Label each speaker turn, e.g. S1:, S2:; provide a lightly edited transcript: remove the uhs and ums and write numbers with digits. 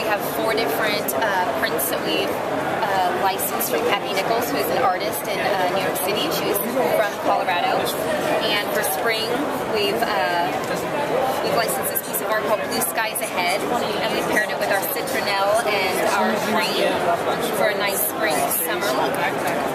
S1: have 4 different prints that we've licensed from Kathy Nichols, who is an artist in New York City. She's from Colorado. And for spring, we've licensed this piece of art called Blue Skies Ahead, and we've paired it with our citronelle and our green for a nice spring summer look.